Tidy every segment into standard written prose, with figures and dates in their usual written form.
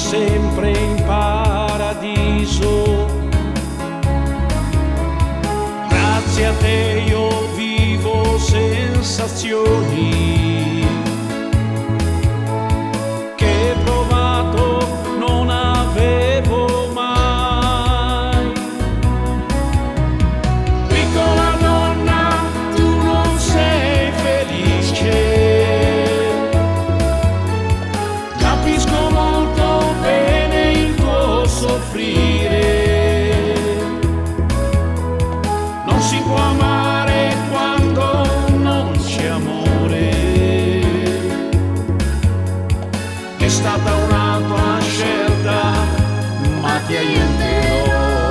sempre in paradiso. Grazie a te io vivo sensazioni che provato non avevo mai. Piccola donna, tu non sei felice, capisco molto bene il tuo soffrire. Non si può amare quando non c'è amore. È stata una tua scelta, ma ti aiuterò.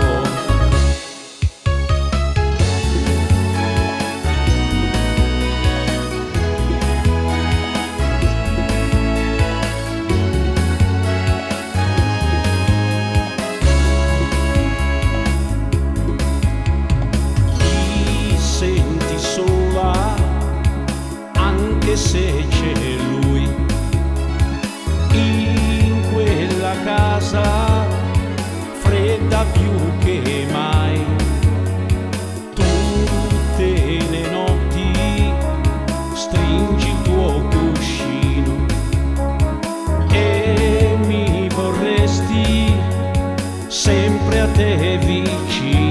Ti senti sola anche se c'è lui in quella casa fredda più che mai. Tutte le notti stringi il tuo cuscino e mi vorresti sempre a te vicino.